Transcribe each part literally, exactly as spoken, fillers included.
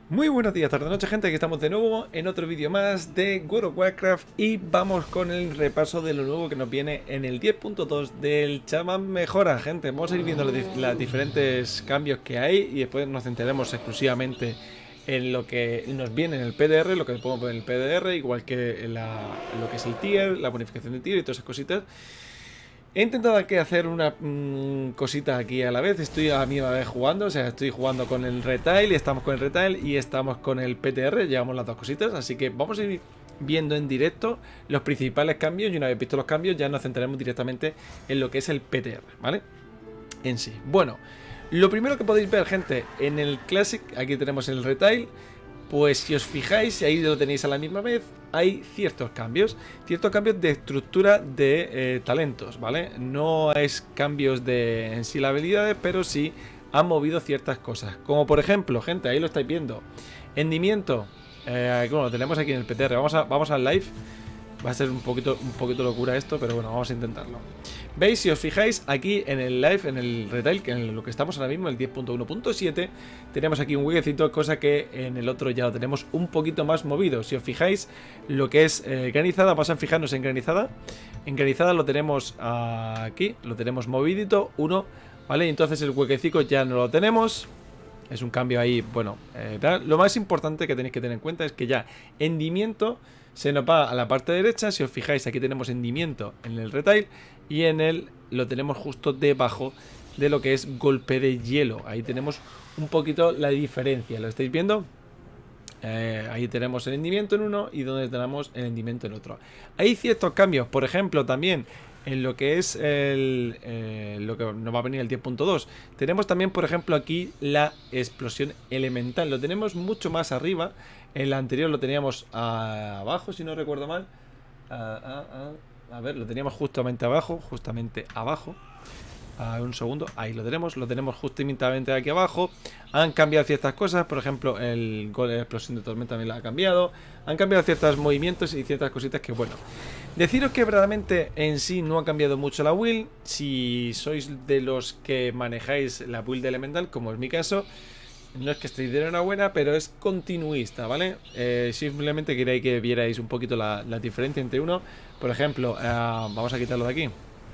Muy buenos días, tarde noche, gente. Aquí estamos de nuevo en otro vídeo más de World of Warcraft y vamos con el repaso de lo nuevo que nos viene en el diez punto dos del Chamán Mejora, gente. Vamos a ir viendo los, dif los diferentes cambios que hay y después nos centraremos exclusivamente en lo que nos viene en el P D R, lo que podemos ver en el P D R, igual que en la, lo que es el tier, la bonificación de tier y todas esas cositas. He intentado aquí hacer una mmm, cosita aquí a la vez, estoy a la misma vez jugando, o sea, estoy jugando con el retail y estamos con el retail y estamos con el P T R, llevamos las dos cositas, así que vamos a ir viendo en directo los principales cambios y una vez visto los cambios ya nos centraremos directamente en lo que es el P T R, ¿vale? En sí. Bueno, lo primero que podéis ver, gente, en el Classic, aquí tenemos el retail. Pues si os fijáis, y ahí lo tenéis a la misma vez, hay ciertos cambios, ciertos cambios de estructura de eh, talentos, ¿vale? No es cambios de en sí las habilidades, pero sí han movido ciertas cosas. Como por ejemplo, gente, ahí lo estáis viendo, hendimiento, eh, bueno, lo tenemos aquí en el P T R, vamos, a, vamos al live. Va a ser un poquito, un poquito locura esto, pero bueno, vamos a intentarlo. ¿Veis? Si os fijáis aquí en el live, en el retail, que en lo que estamos ahora mismo, el diez punto uno punto siete, tenemos aquí un huequecito, cosa que en el otro ya lo tenemos un poquito más movido. Si os fijáis, lo que es eh, granizada, vamos a fijarnos en granizada. En granizada lo tenemos aquí, lo tenemos movidito, uno, ¿vale? Y entonces el huequecito ya no lo tenemos. Es un cambio ahí, bueno, eh, tal. Lo más importante que tenéis que tener en cuenta es que ya hendimiento se nos va a la parte derecha. Si os fijáis, aquí tenemos hendimiento en el retail y en el lo tenemos justo debajo de lo que es golpe de hielo. Ahí tenemos un poquito la diferencia, ¿lo estáis viendo? Eh, ahí tenemos el hendimiento en uno y donde tenemos el hendimiento en otro. Hay ciertos cambios, por ejemplo, también en lo que es el, eh, lo que nos va a venir el diez punto dos. Tenemos también, por ejemplo, aquí la explosión elemental. Lo tenemos mucho más arriba. En la anterior lo teníamos abajo, si no recuerdo mal. Ah, ah, ah. A ver, lo teníamos justamente abajo, justamente abajo. A un segundo, ahí lo tenemos, lo tenemos justamente aquí abajo. Han cambiado ciertas cosas, por ejemplo, el gol de explosión de tormenta también lo ha cambiado. Han cambiado ciertos movimientos y ciertas cositas que, bueno, deciros que verdaderamente en sí no ha cambiado mucho la build. Si sois de los que manejáis la build de elemental, como es mi caso, no es que estéis de enhorabuena, pero es continuista, ¿vale? Eh, simplemente queréis que vierais un poquito la, la diferencia entre uno. Por ejemplo, eh, vamos a quitarlo de aquí.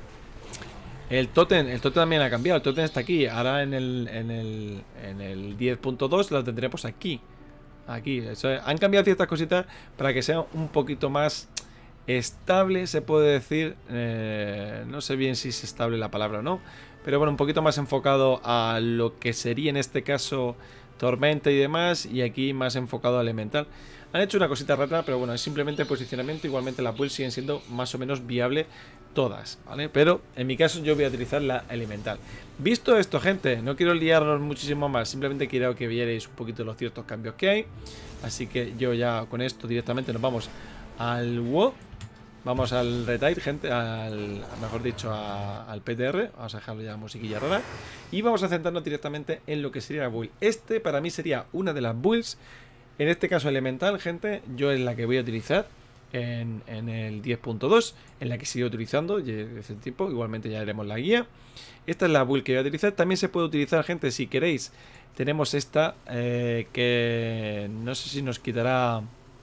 El totem, el totem también ha cambiado, el totem está aquí. Ahora en el, en el, en el diez punto dos lo tendremos aquí. Aquí, eso, han cambiado ciertas cositas para que sea un poquito más estable, se puede decir. Eh, no sé bien si es estable la palabra o no, pero bueno, un poquito más enfocado a lo que sería en este caso tormenta y demás, y aquí más enfocado a elemental. Han hecho una cosita rara, pero bueno, es simplemente posicionamiento. Igualmente las builds siguen siendo más o menos viable todas, ¿vale? Pero en mi caso yo voy a utilizar la elemental. Visto esto, gente, no quiero liarnos muchísimo más, simplemente quiero que vierais un poquito los ciertos cambios que hay. Así que yo ya con esto directamente nos vamos al WoW. Vamos al retail, gente, al, mejor dicho, a, al P T R. Vamos a dejarlo ya musiquilla rara. Y vamos a centrarnos directamente en lo que sería la build. Este para mí sería una de las builds, en este caso elemental, gente, yo es la que voy a utilizar en, en el diez punto dos, en la que sigo utilizando de ese tipo. Igualmente ya haremos la guía. Esta es la build que voy a utilizar. También se puede utilizar, gente, si queréis. Tenemos esta, eh, que no sé si nos quitará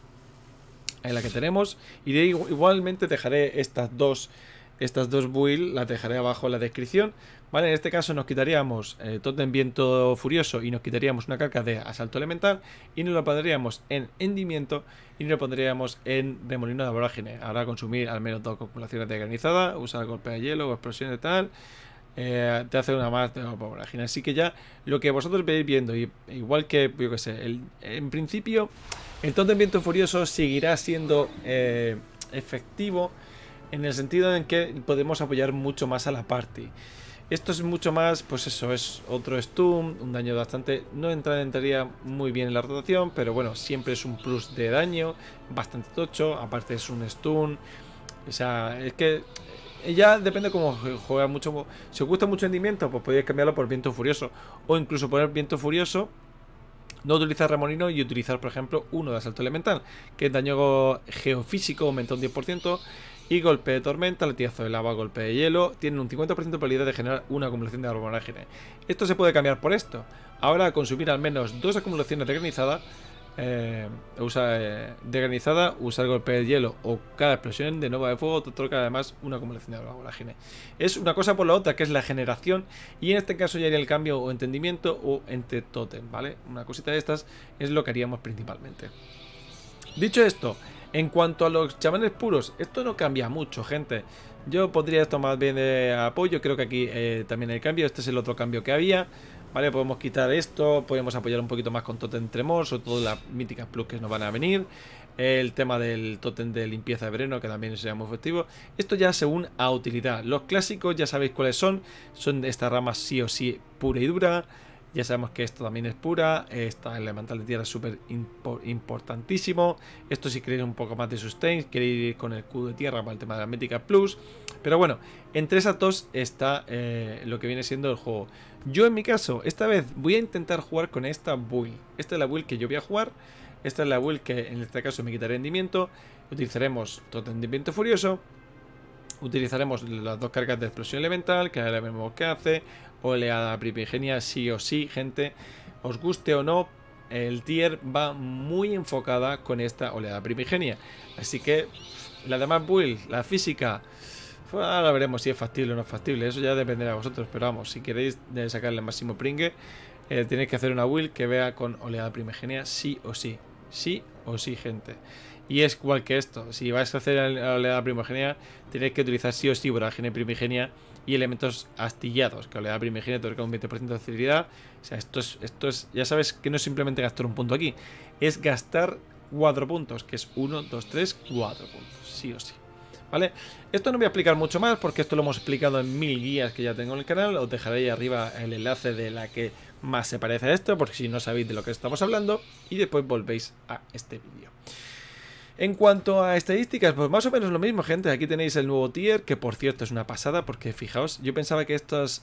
en la que tenemos. Y de, igualmente dejaré estas dos estas dos builds, las dejaré abajo en la descripción, ¿vale? En este caso nos quitaríamos eh, Totem Viento Furioso y nos quitaríamos una carga de asalto elemental y nos lo pondríamos en hendimiento y nos lo pondríamos en remolino de vorágine. Ahora consumir al menos dos acumulaciones de granizada, usar golpe de hielo o explosión de tal, eh, te hace una más de vorágine. Así que ya lo que vosotros veis viendo, y, igual que yo que sé, el, en principio el Totem Viento Furioso seguirá siendo eh, efectivo, en el sentido en que podemos apoyar mucho más a la party. Esto es mucho más, pues eso, es otro stun, un daño bastante, no entra, entraría muy bien en la rotación, pero bueno, siempre es un plus de daño, bastante tocho, aparte es un stun. O sea, es que ya depende cómo juega mucho. Si os gusta mucho hendimiento, pues podéis cambiarlo por Viento Furioso, o incluso poner Viento Furioso, no utilizar remolino y utilizar, por ejemplo, uno de asalto elemental, que es daño geofísico, aumenta un diez por ciento. Y golpe de tormenta, latigazo de lava, golpe de hielo. Tienen un cincuenta por ciento de probabilidad de generar una acumulación de árbol vorágine. Esto se puede cambiar por esto. Ahora, consumir al menos dos acumulaciones de granizada. Eh, usa eh, de granizada, usar golpe de hielo o cada explosión de nova de fuego te otorga además una acumulación de árbol vorágine. Es una cosa por la otra, que es la generación. Y en este caso ya haría el cambio o entendimiento o entre totem, ¿vale? Una cosita de estas es lo que haríamos principalmente. Dicho esto, en cuanto a los chamanes puros, esto no cambia mucho, gente. Yo pondría esto más bien de apoyo. Creo que aquí eh, también hay cambio. Este es el otro cambio que había. Vale, podemos quitar esto. Podemos apoyar un poquito más con Totem Tremor, sobre todo las míticas plus que nos van a venir. El tema del Totem de limpieza de veneno, que también sería muy efectivo. Esto ya según a utilidad. Los clásicos ya sabéis cuáles son. Son de esta rama sí o sí pura y dura. Ya sabemos que esto también es pura. Esta elemental de tierra es súper impor importantísimo. Esto si queréis un poco más de sustain, queréis ir con el Q de tierra para el tema de la Mítica Plus. Pero bueno, entre esas dos está eh, lo que viene siendo el juego. Yo en mi caso, esta vez voy a intentar jugar con esta build. Esta es la build que yo voy a jugar. Esta es la build que en este caso me quita rendimiento. Utilizaremos Totem de Viento Furioso. Utilizaremos las dos cargas de explosión elemental, que ahora vemos que hace. Oleada primigenia, sí o sí, gente. Os guste o no, el tier va muy enfocada con esta oleada primigenia. Así que la demás build, la física, ahora veremos si es factible o no es factible. Eso ya dependerá de vosotros. Pero vamos, si queréis sacarle el máximo pringue, eh, tenéis que hacer una build que vea con oleada primigenia, sí o sí. Sí o sí, gente. Y es igual que esto. Si vais a hacer la oleada primigenia, tenéis que utilizar sí o sí vorágine primigenia y elementos astillados, que oleada primigenia te otorga un veinte por ciento de facilidad. O sea, esto es, esto es, ya sabes que no es simplemente gastar un punto aquí, es gastar cuatro puntos, que es uno, dos, tres, cuatro puntos, sí o sí. ¿Vale? Esto no voy a explicar mucho más porque esto lo hemos explicado en mil guías que ya tengo en el canal. Os dejaré ahí arriba el enlace de la que más se parece a esto, porque si no sabéis de lo que estamos hablando, y después volvéis a este vídeo. En cuanto a estadísticas, pues más o menos lo mismo, gente. Aquí tenéis el nuevo tier, que por cierto es una pasada, porque fijaos, yo pensaba que estas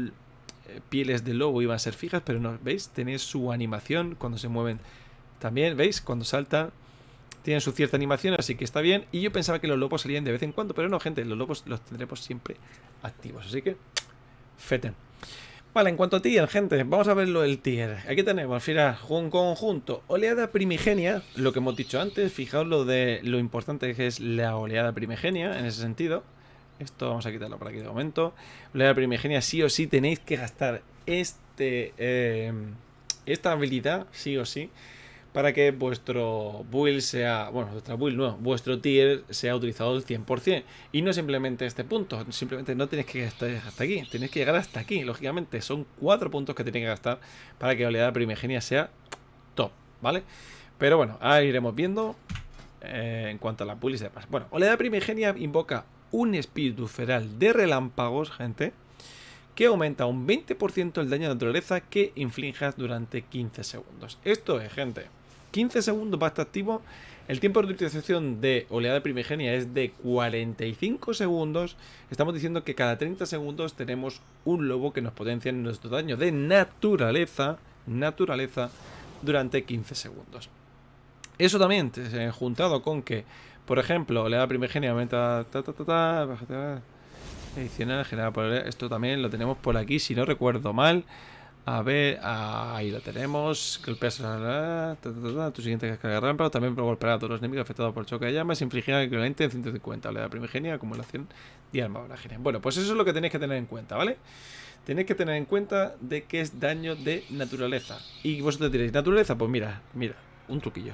pieles de lobo iban a ser fijas, pero no, ¿veis? Tenéis su animación cuando se mueven también, ¿veis? Cuando saltan, tienen su cierta animación, así que está bien. Y yo pensaba que los lobos salían de vez en cuando, pero no, gente, los lobos los tendremos siempre activos, así que feten. Vale, en cuanto a tier, gente, vamos a verlo el tier. Aquí tenemos, fijaos, un conjunto, oleada primigenia, lo que hemos dicho antes. Fijaos lo de lo importante que es la oleada primigenia en ese sentido. Esto vamos a quitarlo por aquí de momento. Oleada primigenia, sí o sí tenéis que gastar este eh, esta habilidad, sí o sí, para que vuestro build sea, bueno, vuestra build no, vuestro tier sea utilizado al cien por cien. Y no simplemente este punto, simplemente no tenéis que gastar hasta aquí, tenéis que llegar hasta aquí, lógicamente. Son cuatro puntos que tenéis que gastar para que la oleada primigenia sea top, ¿vale? Pero bueno, ahora iremos viendo eh, en cuanto a la build y demás. Bueno, oleada primigenia invoca un espíritu feral de relámpagos, gente, que aumenta un veinte por ciento el daño de naturaleza que inflijas durante quince segundos. Esto es, gente, quince segundos va a estar activo. El tiempo de utilización de oleada primigenia es de cuarenta y cinco segundos. Estamos diciendo que cada treinta segundos tenemos un lobo que nos potencia en nuestro daño de naturaleza, naturaleza durante quince segundos. Eso también eh, juntado con que, por ejemplo, oleada primigenia aumenta ta, ta, ta, ta, ta, ta, adicional generada por esto también lo tenemos por aquí, si no recuerdo mal. A ver, ahí lo tenemos. Golpeas a tu siguiente descarga rámparo. También golpeará a todos los enemigos afectados por choque de llamas. Infligirá el equivalente en ciento cincuenta. Oleada primigenia, acumulación de alma vorágine. Bueno, pues eso es lo que tenéis que tener en cuenta, ¿vale? Tenéis que tener en cuenta de que es daño de naturaleza. Y vosotros diréis, ¿naturaleza? Pues mira, mira, un truquillo.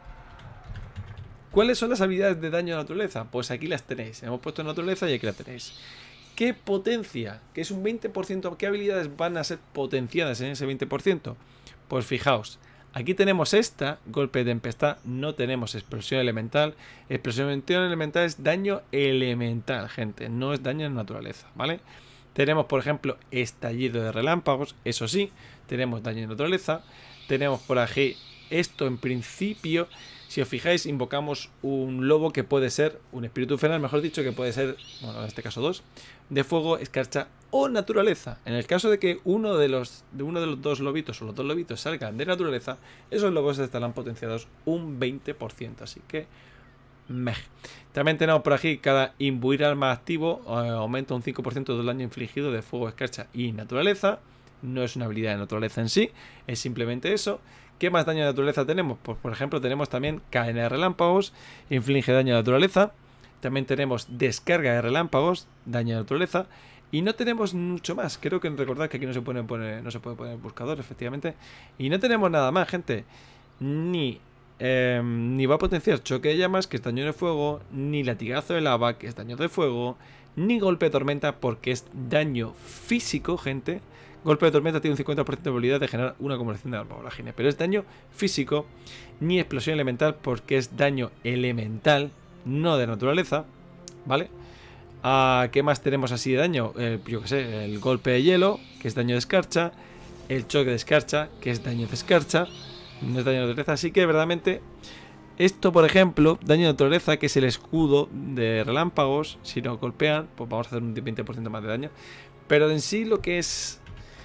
¿Cuáles son las habilidades de daño de naturaleza? Pues aquí las tenéis. Hemos puesto naturaleza y aquí las tenéis. ¿Qué potencia? Que es un veinte por ciento. ¿Qué habilidades van a ser potenciadas en ese veinte por ciento? Pues fijaos, aquí tenemos esta, golpe de tempestad, no tenemos explosión elemental. Explosión elemental es daño elemental, gente, no es daño en naturaleza, ¿vale? Tenemos, por ejemplo, estallido de relámpagos, eso sí, tenemos daño en naturaleza. Tenemos por aquí, esto en principio, si os fijáis, invocamos un lobo que puede ser, un espíritu feral, mejor dicho, que puede ser, bueno, en este caso dos, de fuego, escarcha o naturaleza. En el caso de que uno de los, de uno de los dos lobitos o los dos lobitos salgan de naturaleza, esos lobos estarán potenciados un veinte por ciento. Así que, meh. También tenemos por aquí cada imbuir arma activo eh, aumenta un cinco por ciento del daño infligido de fuego, escarcha y naturaleza. No es una habilidad de naturaleza en sí, es simplemente eso. ¿Qué más daño de naturaleza tenemos? Pues por ejemplo tenemos también cadena de relámpagos, inflige daño de naturaleza. También tenemos descarga de relámpagos, daño de naturaleza. Y no tenemos mucho más. Creo que recordad que aquí no se puede poner, no se puede poner buscador, efectivamente. Y no tenemos nada más, gente. Ni... Eh, ni va a potenciar choque de llamas, que es daño de fuego, ni latigazo de lava, que es daño de fuego, ni golpe de tormenta, porque es daño físico, gente. Golpe de tormenta tiene un cincuenta por ciento de probabilidad de generar una acumulación de arma volágine, pero es daño físico. Ni explosión elemental, porque es daño elemental, no de naturaleza, ¿vale? Ah, ¿qué más tenemos así de daño? Eh, yo que sé, el golpe de hielo, que es daño de escarcha, el choque de escarcha, que es daño de escarcha. No es daño de naturaleza, así que verdaderamente esto, por ejemplo, daño de naturaleza, que es el escudo de relámpagos, si nos golpean, pues vamos a hacer un veinte por ciento más de daño. Pero en sí lo que es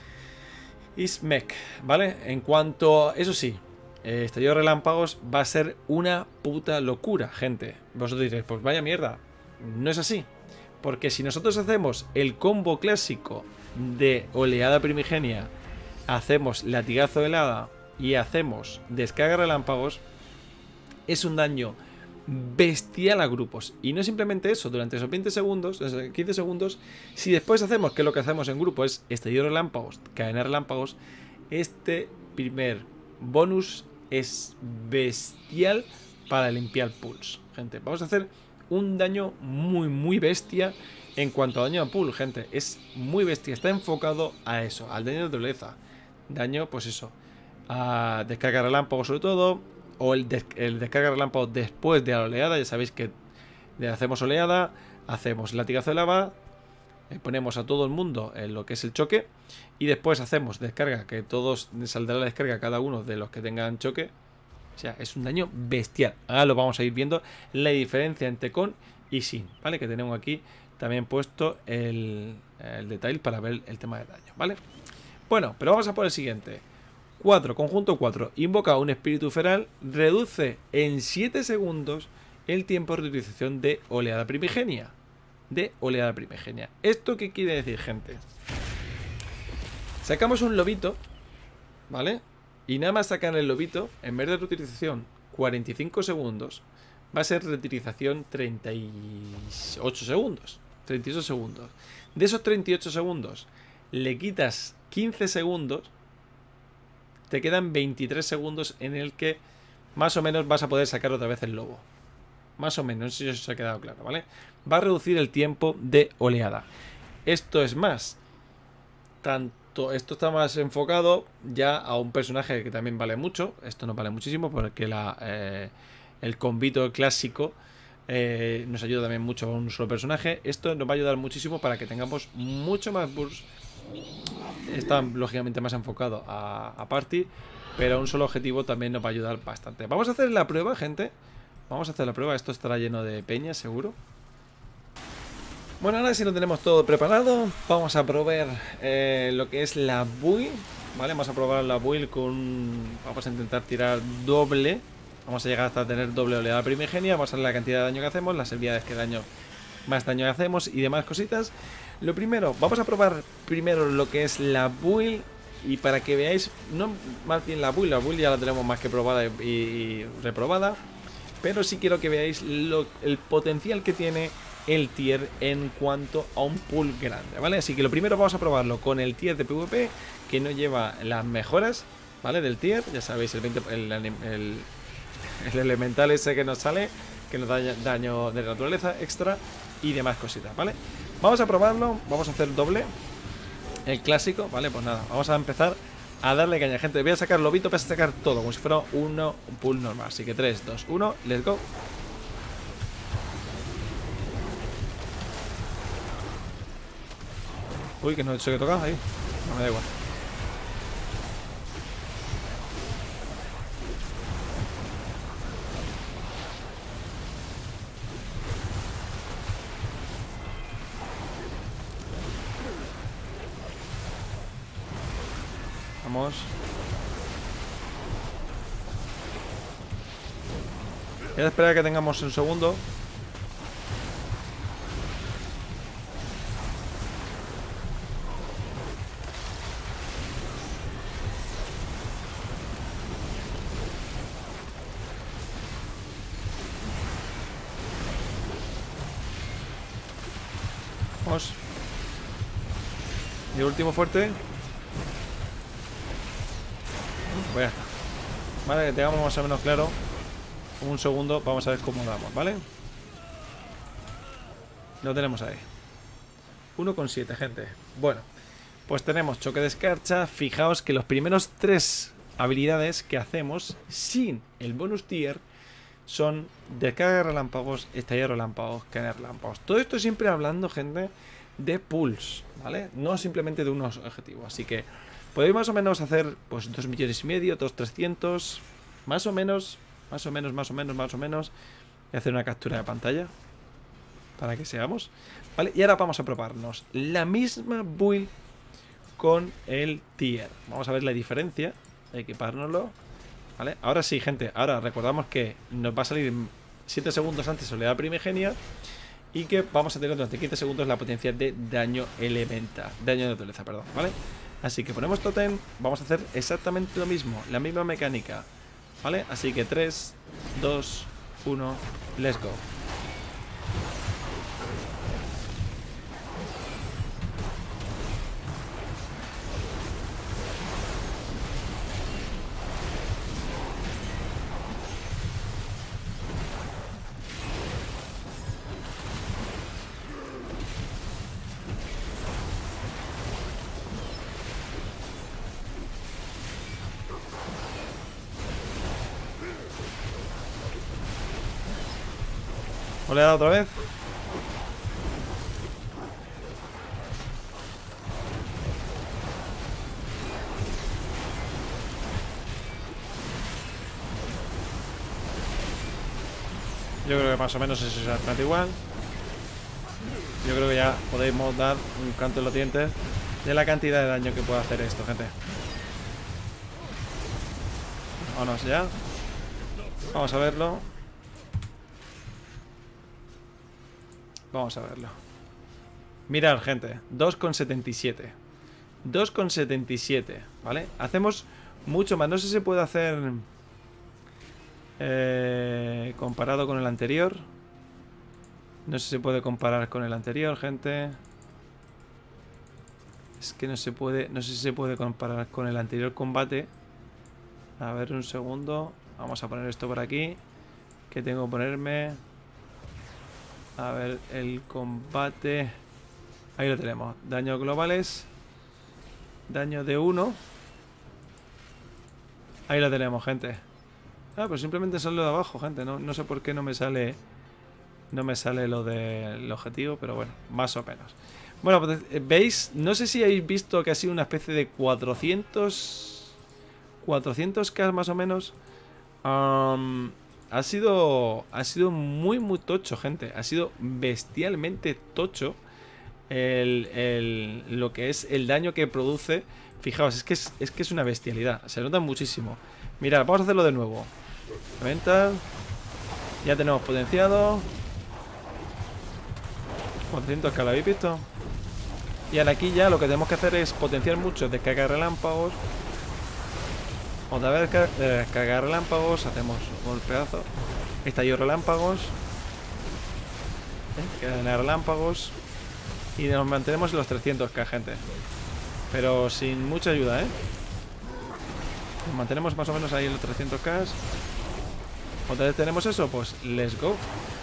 es mech, ¿vale? En cuanto, eso sí, eh, estallido de relámpagos va a ser una puta locura, gente. Vosotros diréis, pues vaya mierda. No es así, porque si nosotros hacemos el combo clásico de oleada primigenia, hacemos latigazo de helada y hacemos descarga relámpagos, es un daño bestial a grupos. Y no simplemente eso, durante esos veinte segundos, esos quince segundos, si después hacemos, que es lo que hacemos en grupo, es estallido relámpagos, cadena relámpagos, este primer bonus es bestial para limpiar pools, gente. Vamos a hacer un daño muy, muy bestia en cuanto a daño a pool, gente. Es muy bestia, está enfocado a eso, al daño de naturaleza. Daño, pues eso, a descarga relámpago sobre todo, o el, des el descarga relámpago después de la oleada. Ya sabéis que hacemos oleada, hacemos latigazo de lava, eh, ponemos a todo el mundo en lo que es el choque, y después hacemos descarga, que todos saldrá la descarga cada uno de los que tengan choque. O sea, es un daño bestial. Ahora lo vamos a ir viendo la diferencia entre con y sin, ¿vale? Que tenemos aquí también puesto el, el detalle para ver el tema de daño, ¿vale? Bueno, pero vamos a por el siguiente. cuatro, conjunto cuatro. Invoca un espíritu feral. Reduce en siete segundos el tiempo de utilización de oleada primigenia. De oleada primigenia. ¿Esto qué quiere decir, gente? Sacamos un lobito, ¿vale? Y nada más sacar el lobito, en vez de reutilización cuarenta y cinco segundos, va a ser reutilización treinta y ocho segundos. treinta y ocho segundos. De esos treinta y ocho segundos, le quitas quince segundos, te quedan veintitrés segundos en el que más o menos vas a poder sacar otra vez el lobo. Más o menos, no sé si eso se ha quedado claro, ¿vale? Va a reducir el tiempo de oleada. Esto es más, tanto, esto está más enfocado ya a un personaje que también vale mucho. Esto no vale muchísimo porque la, eh, el combito clásico eh, nos ayuda también mucho a un solo personaje. Esto nos va a ayudar muchísimo para que tengamos mucho más burst. Está lógicamente más enfocado a, a party, pero a un solo objetivo también nos va a ayudar bastante. Vamos a hacer la prueba, gente. Vamos a hacer la prueba. Esto estará lleno de peña, seguro. Bueno, ahora si lo tenemos todo preparado, vamos a probar eh, lo que es la build, ¿vale? Vamos a probar la build con... Vamos a intentar tirar doble. Vamos a llegar hasta tener doble oleada primigenia. Vamos a ver la cantidad de daño que hacemos, las habilidades que daño, más daño que hacemos y demás cositas. Lo primero, vamos a probar primero lo que es la build. Y para que veáis, no más bien la build, la build ya la tenemos más que probada y, y reprobada. Pero sí quiero que veáis lo, el potencial que tiene el tier en cuanto a un pool grande, ¿vale? Así que lo primero vamos a probarlo con el tier de PvP, que no lleva las mejoras, ¿vale? Del tier, ya sabéis, el, veinte, el, el, el elemental ese que nos sale, que nos da daño de naturaleza extra y demás cositas, ¿vale? Vamos a probarlo, vamos a hacer doble, el clásico, ¿vale? Pues nada, vamos a empezar a darle caña, gente. Voy a sacar lobito, voy a sacar todo, como si fuera uno, un pool normal. Así que tres, dos, uno, let's go. Uy, que no he hecho que tocar ahí. No me da igual. Vamos. Voy a esperar a que tengamos un segundo. Vamos. Y el último fuerte. Pues ya está. Vale, que tengamos más o menos claro. Un segundo, vamos a ver cómo damos, ¿vale? Lo tenemos ahí. uno coma siete, gente. Bueno, pues tenemos choque de escarcha. Fijaos que los primeros tres habilidades que hacemos sin el bonus tier son descarga de relámpagos, estallido de relámpagos, caen de relámpagos. Todo esto siempre hablando, gente, de pools, ¿vale? No simplemente de unos objetivos. Así que podéis más o menos hacer pues dos millones y medio, dos trescientos, más o menos, más o menos, más o menos, más o menos. Voy a hacer una captura de pantalla para que seamos, ¿vale? Y ahora vamos a probarnos la misma build con el tier. Vamos a ver la diferencia, equipárnoslo. ¿Vale? Ahora sí, gente, ahora recordamos que nos va a salir siete segundos antes soledad primigenia y que vamos a tener durante quince segundos la potencia de daño elemental, daño de naturaleza, perdón, ¿vale? Así que ponemos totem, vamos a hacer exactamente lo mismo, la misma mecánica, ¿vale? Así que tres, dos, uno, let's go. ¿O le he dado otra vez? Yo creo que más o menos es exactamente igual. Yo creo que ya podemos dar un canto en los dientes de la cantidad de daño que puede hacer esto, gente. Vámonos ya. Vamos a verlo. Vamos a verlo. Mirad, gente, dos coma setenta y siete. dos coma setenta y siete, ¿vale? Hacemos mucho más. No sé si se puede hacer eh, comparado con el anterior. No sé si se puede comparar con el anterior, gente. Es que no se puede. No sé si se puede comparar con el anterior combate. A ver, un segundo. Vamos a poner esto por aquí. ¿Qué tengo que ponerme? A ver, el combate. Ahí lo tenemos. Daños globales. Daño de uno. Ahí lo tenemos, gente. Ah, pues simplemente sale lo de abajo, gente. No, no sé por qué no me sale. No me sale lo del objetivo, pero bueno, más o menos. Bueno, pues, ¿veis? No sé si habéis visto que ha sido una especie de cuatrocientos. cuatrocientos K más o menos. Um, ha sido. Ha sido muy, muy tocho, gente. Ha sido bestialmente tocho. El, el, lo que es el daño que produce. Fijaos, es que es, es que es una bestialidad. Se nota muchísimo. Mirad, vamos a hacerlo de nuevo. Mental. Ya tenemos potenciado. cuatrocientos K, ¿lo habéis visto? Y ahora aquí ya lo que tenemos que hacer es potenciar mucho. Descarga relámpagos. Otra vez descarga relámpagos. Hacemos un golpeazo. Estallido relámpagos. ¿Eh? Cadena de relámpagos. Y nos mantenemos en los trescientos K, gente. Pero sin mucha ayuda, ¿eh? Nos mantenemos más o menos ahí en los trescientos K. Otra vez tenemos eso, pues let's go.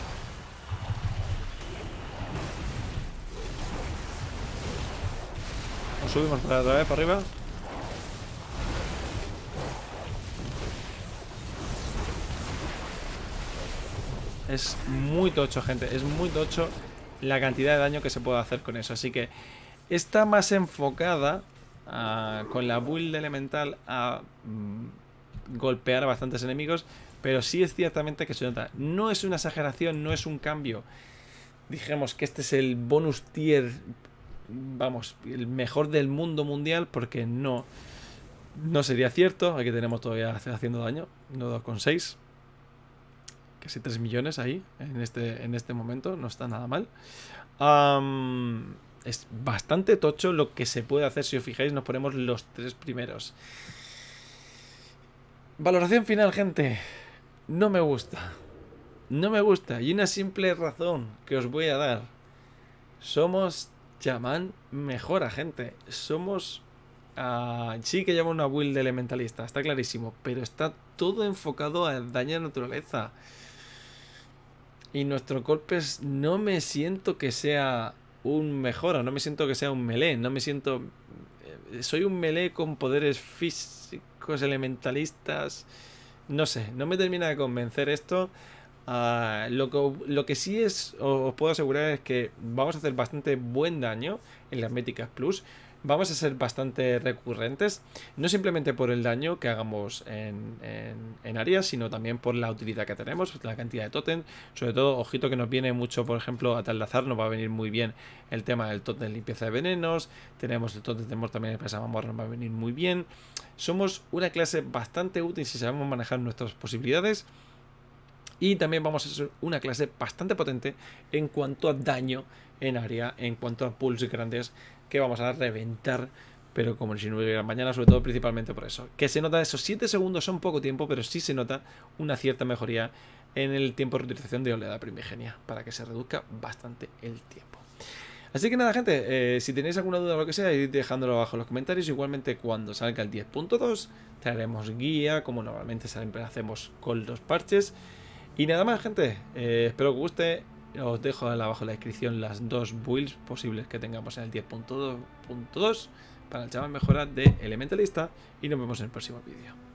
Nos subimos otra vez para arriba. Es muy tocho, gente. Es muy tocho la cantidad de daño que se puede hacer con eso. Así que está más enfocada a, con la build elemental a mm, golpear a bastantes enemigos. Pero sí es ciertamente que se nota. No es una exageración, no es un cambio. Dijéramos que este es el bonus tier, vamos, el mejor del mundo mundial, porque no, no sería cierto. Aquí tenemos todavía haciendo daño, no dos coma seis. casi tres millones ahí, en este, en este momento, no está nada mal. Um, es bastante tocho lo que se puede hacer, si os fijáis, nos ponemos los tres primeros. Valoración final, gente. No me gusta. No me gusta. Y una simple razón que os voy a dar. Somos chamán mejora, gente. Somos... Uh, sí que lleva una build de elementalista, está clarísimo. Pero está todo enfocado a daño de naturaleza. Y nuestros golpes no me siento que sea un mejora. No me siento que sea un melee. No me siento... Soy un melee con poderes físicos elementalistas. No sé, no me termina de convencer esto. Uh, lo, que, lo que sí es, os puedo asegurar, es que vamos a hacer bastante buen daño en las Míticas Plus. Vamos a ser bastante recurrentes, no simplemente por el daño que hagamos en, en, en áreas, sino también por la utilidad que tenemos, la cantidad de tótem. Sobre todo, ojito que nos viene mucho, por ejemplo, a Taldazar nos va a venir muy bien el tema del tótem de limpieza de venenos. Tenemos el tótem de temor también, el pesamamor nos va a venir muy bien. Somos una clase bastante útil si sabemos manejar nuestras posibilidades. Y también vamos a ser una clase bastante potente en cuanto a daño en área, en cuanto a pulls grandes que vamos a reventar, pero como si no hubiera mañana, sobre todo principalmente por eso. Que se nota, esos siete segundos son poco tiempo, pero sí se nota una cierta mejoría en el tiempo de reutilización de oleada primigenia, para que se reduzca bastante el tiempo. Así que nada, gente, eh, si tenéis alguna duda o lo que sea, id dejándolo abajo en los comentarios. Igualmente, cuando salga el diez punto dos, traeremos guía, como normalmente siempre hacemos con los parches. Y nada más, gente, eh, espero que os guste. Os dejo abajo en la descripción las dos builds posibles que tengamos en el diez punto dos para el chamán mejora de elementalista. Y nos vemos en el próximo vídeo.